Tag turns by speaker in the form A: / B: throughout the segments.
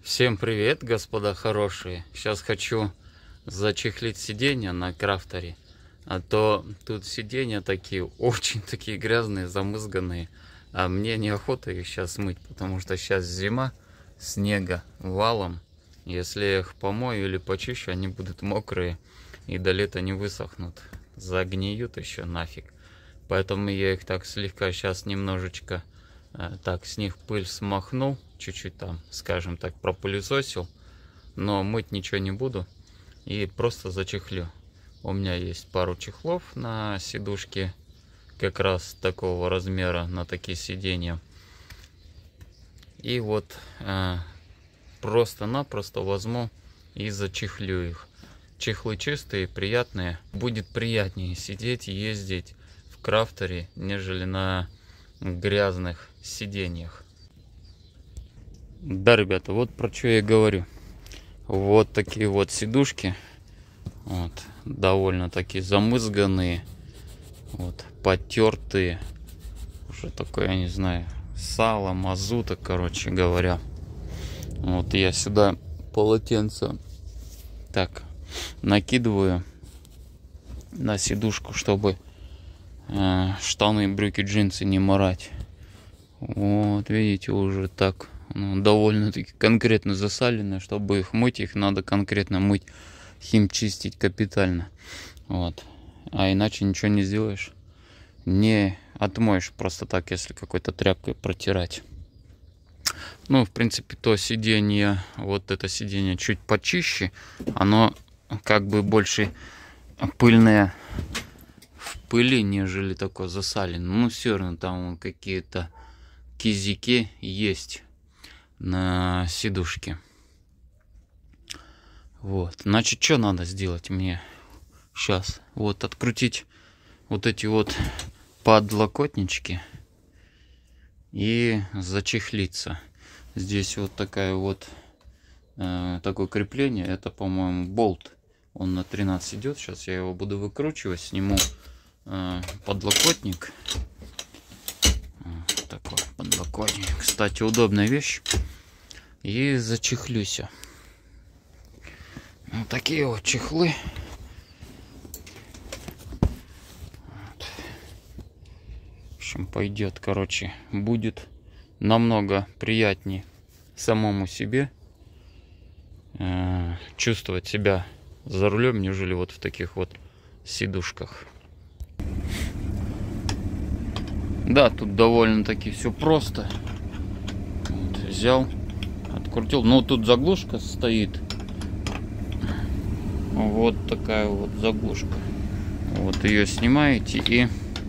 A: Всем привет, господа хорошие. Сейчас хочу зачехлить сиденья на крафтере. А то тут сиденья такие, очень такие грязные, замызганные. А мне неохота их сейчас мыть, потому что сейчас зима, снега валом. Если я их помою или почищу, они будут мокрые и до лета не высохнут. Загниют еще нафиг. Поэтому я их так слегка сейчас немножечко так с них пыль смахнул. Чуть-чуть там, скажем так, пропылесосил, но мыть ничего не буду и просто зачехлю. У меня есть пару чехлов на сидушке, как раз такого размера, на такие сиденья. И вот просто-напросто возьму и зачехлю их. Чехлы чистые, приятные. Будет приятнее сидеть и ездить в крафтере, нежели на грязных сиденьях. Да, ребята, вот про что я говорю. Вот такие вот сидушки. Вот, довольно такие замызганные. Вот, потертые. Уже такое, я не знаю, сало, мазута, короче говоря. Вот я сюда полотенце так накидываю на сидушку, чтобы штаны, брюки, джинсы не морать. Вот, видите, уже так. Довольно-таки конкретно засаленные. Чтобы их мыть, их надо конкретно мыть, химчистить капитально. Вот. А иначе ничего не сделаешь. Не отмоешь просто так, если какой-то тряпкой протирать. Ну, в принципе, то сиденье, вот это сиденье чуть почище. Оно как бы больше пыльное в пыли, нежели такое засаленное. Ну, все равно там какие-то кизики есть на сидушке. Вот, значит, что надо сделать мне сейчас? Вот открутить вот эти вот подлокотнички и зачехлиться. Здесь вот такая вот такое крепление. Это, по-моему, болт. Он на 13 идет. Сейчас я его буду выкручивать. Сниму подлокотник. Такой подлокотник. Кстати, удобная вещь. И зачехлюсь. Вот такие вот чехлы. Вот. В общем, пойдет, короче, будет намного приятнее самому себе чувствовать себя за рулем, нежели вот в таких вот сидушках. Да, тут довольно-таки все просто. Вот, взял, открутил. Ну, тут заглушка стоит. Вот такая вот заглушка. Вот ее снимаете и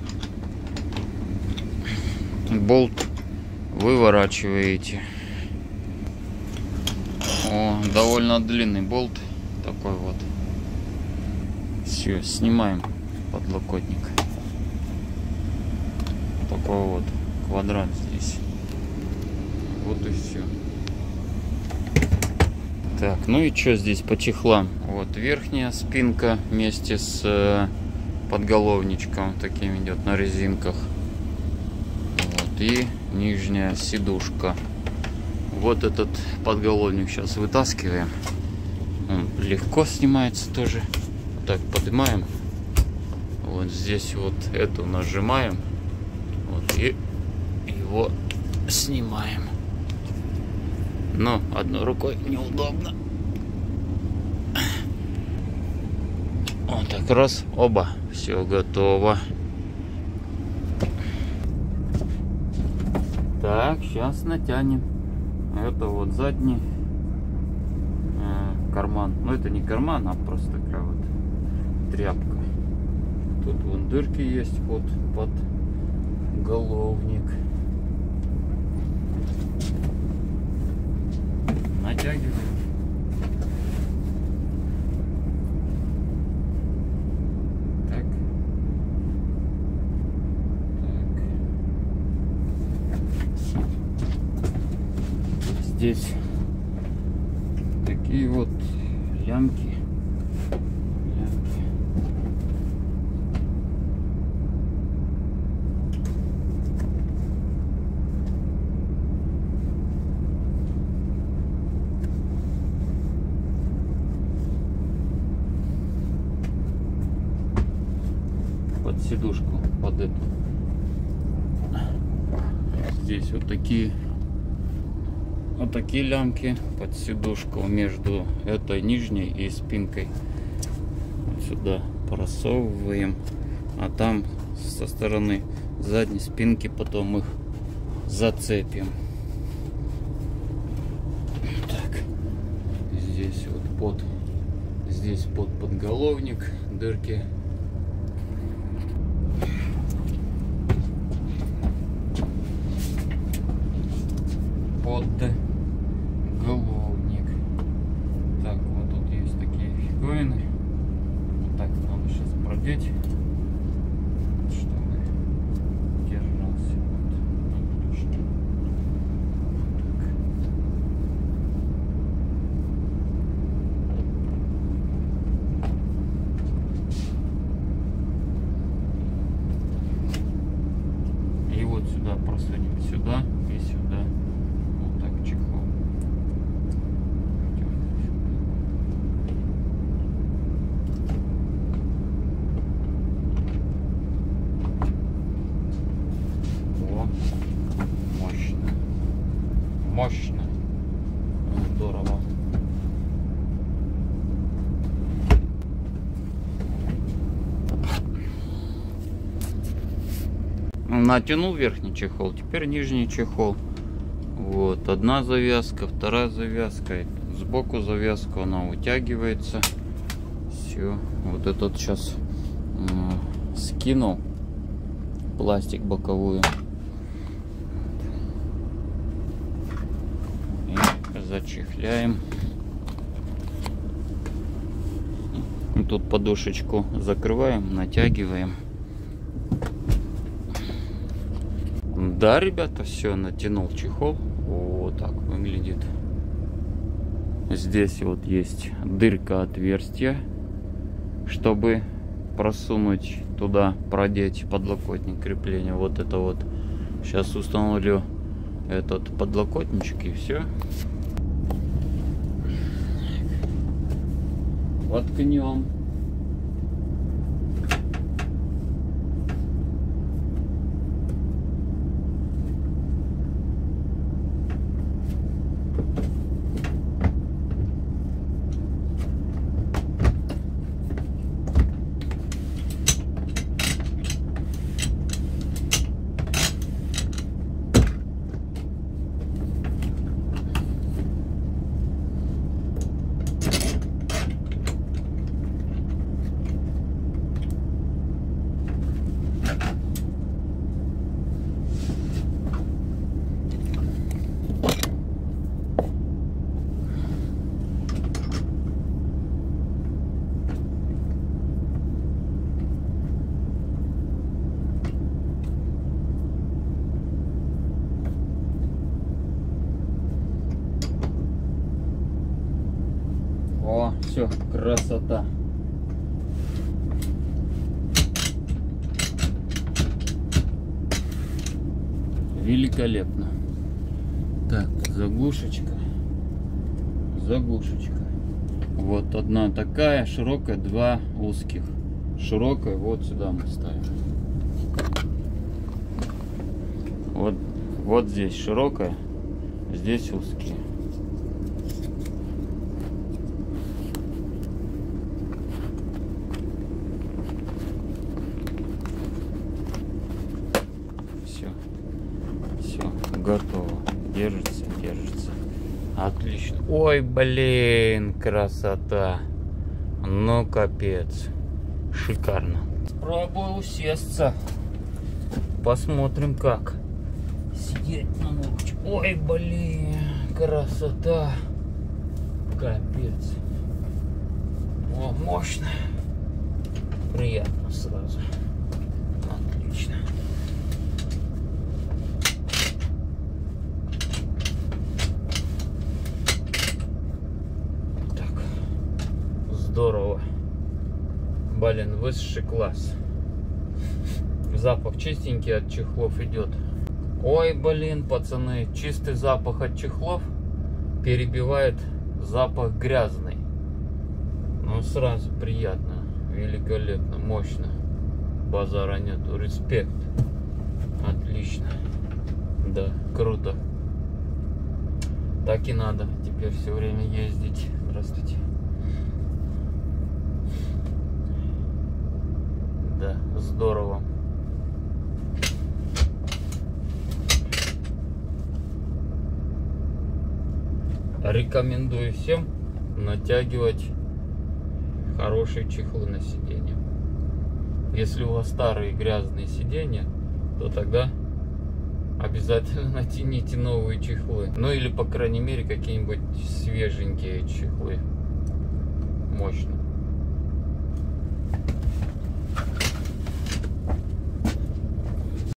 A: болт выворачиваете. О, довольно длинный болт. Такой вот. Все, снимаем подлокотник. Такой вот квадрат здесь. Вот и все. Так, ну и что здесь по чехлам? Вот верхняя спинка вместе с подголовничком таким идет на резинках. Вот, и нижняя сидушка. Вот этот подголовник сейчас вытаскиваем. Он легко снимается тоже. Вот так поднимаем. Вот здесь вот эту нажимаем. Вот, и его снимаем. Но одной рукой неудобно. Вот так раз, оба, все готово. Так, сейчас натянем. Это вот задний карман. Но это не карман, а просто такая вот тряпка. Тут вон дырки есть под головник. Натягиваем. Так. Здесь такие вот лямки. под сидушку, под эту. Здесь вот такие лямки под сидушку между этой нижней и спинкой. Вот сюда просовываем, а там со стороны задней спинки потом их зацепим. Так, здесь вот здесь под подголовник дырки. Под головник. Так, вот тут есть такие фиговины. Вот так надо сейчас продеть, чтобы держался. И вот сюда просунем, сюда и сюда. Вот так чехол. О, мощно. Мощно. Здорово. Натянул верхний чехол, теперь нижний чехол. Вот, одна завязка, вторая завязка, сбоку завязка, она вытягивается. Все, вот этот сейчас скинул пластик боковую и зачехляем. И тут подушечку закрываем, натягиваем. Да, ребята, все, натянул чехол. Вот так выглядит. Здесь вот есть дырка, отверстие, чтобы просунуть туда, продеть подлокотник крепления. Вот это вот. Сейчас установлю этот подлокотничек и все. Воткнем. О, все, красота. Великолепно. Так, заглушечка. Вот одна такая широкая, два узких. Широкая вот сюда мы ставим. Вот здесь широкая, здесь узкие. Все, готово. Держится. Отлично. Ой, блин, красота. Ну, капец. Шикарно. Пробую усесться. Посмотрим, как. Сидеть на ногочку. Ой, блин, красота. Капец. О, мощно. Приятно сразу. Отлично. Здорово. Блин, высший класс. Запах чистенький от чехлов идет. Ой, блин, пацаны, чистый запах от чехлов перебивает запах грязный. Ну, сразу приятно, великолепно, мощно. базара нету. Респект. Отлично. Да, круто. Так и надо теперь все время ездить. Здравствуйте. Да, здорово. Рекомендую всем натягивать хорошие чехлы на сиденье. Если у вас старые грязные сиденья, то тогда обязательно натяните новые чехлы. Ну или по крайней мере какие-нибудь свеженькие чехлы. Мощно.